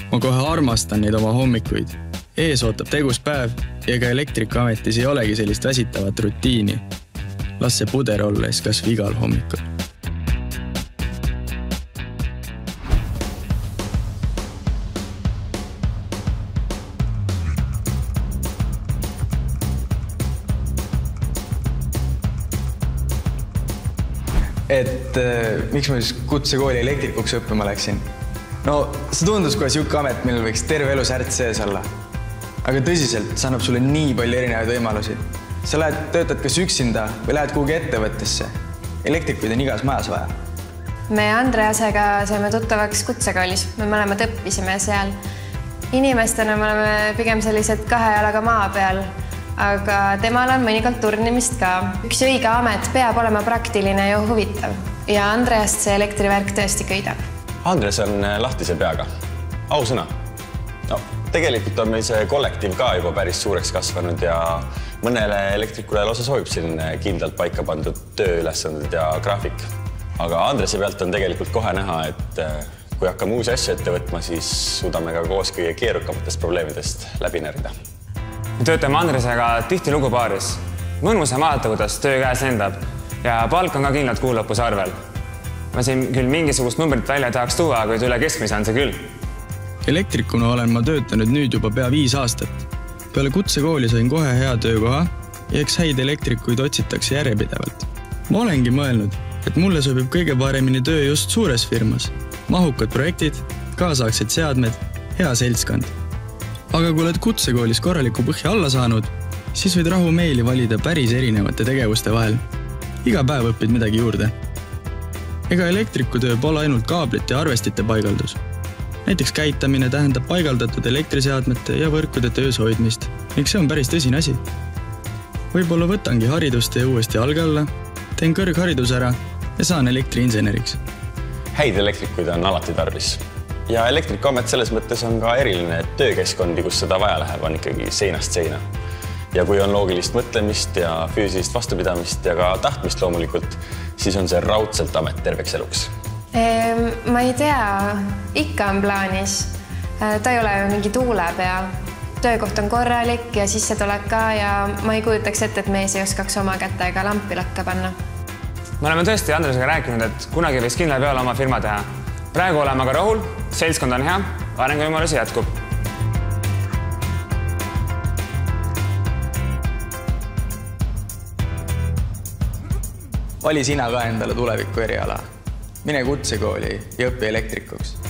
Ma kohe armastan neid oma hommikuid. Ees ootab tegus päev ja ka Elektrikaametis ei olegi sellist väsitavat rutiini. Las see puder olles kas või igal hommikul. Miks ma siis kutsekooli elektrikuks õppima läksin? No, see tundus kohe siuke amet, millel võiks terve elu särts sees olla. Aga tõsiselt, see annab sulle nii palju erinevaid võimalusi. Sa töötad kas üksinda või lähed kuhugi ettevõttesse. Elektrikuid on igas majas vaja. Me Andreasega saime tuttavaks kutsekoolis. Me mõlemad õppisime seal. Inimestena me oleme pigem sellised kahe jalaga maa peal. Aga temal on mõnikord turnimist ka. Üks õige amet peab olema praktiline ja huvitav. Ja Andreast see elektrivärk tõesti köidab. Andres on lahtise peaga. Ausõna. No, tegelikult on meil see kollektiiv ka juba päris suureks kasvanud ja mõnele elektrikule lausa soovib selline kindlalt paika pandud tööülesanded ja graafik. Aga Andrese pealt on tegelikult kohe näha, et kui hakkame uusi asju ette võtma, siis suudame ka koos kõige keerukamatest probleemidest läbi närida. Me töötame Andresega tihti lugupaaris. Mõnus on vaadata, kuidas töö käes lendab ja palk on ka kindlalt kuu lõpus arvel. Ma siin küll mingisugust numbrit välja tahaks tuua, kuid üle keskmise on see küll. Elektrikuna olen ma töötanud nüüd juba pea 5 aastat. Peale kutsekooli sain kohe hea töökoha ja eks häid elektrikuid otsitakse järjepidevalt. Ma olengi mõelnud, et mulle sobib kõige paremini töö just suures firmas. Mahukad projektid, kaasaegsed seadmed, hea seltskond. Aga kui oled kutsekoolis korraliku põhja alla saanud, siis võid rahumeeli valida päris erinevate tegevuste vahel. Iga päev õpid midagi juurde. Ega elektrikutöö pole ainult kaablite ja arvestite paigaldus. Näiteks käitamine tähendab paigaldatud elektriseadmete ja võrkude töös hoidmist, ning see on päris tõsine asi. Võib-olla võtangi haridust ja uuesti alge alla, teen kõrgharidus ära ja saan elektriinseneriks. Häid elektrikuid on alati tarvis. Ja Elektrikaamet selles mõttes on ka eriline, et töökeskkondi, kus seda vaja läheb, on ikkagi seinast seina. Ja kui on loogilist mõtlemist ja füüsilist vastupidamist ja ka tahtmist loomulikult, siis on see raudselt amet terveks eluks. Ma ei tea, ikka on plaanis. Ta ei ole mingi tuulepea. Töökoht on korralik ja sissetulek ka ja ma ei kujutaks ette, et mees ei oskaks oma kätega lampi lakka panna. Me oleme tõesti Andresega rääkinud, et kunagi võiks kindla peale oma firma teha. Praegu oleme aga rahul, seltskond on hea, arenguvõimalusi jätkub. Vali sina ka endale tuleviku eriala. Mine kutsekooli ja õpi elektrikuks.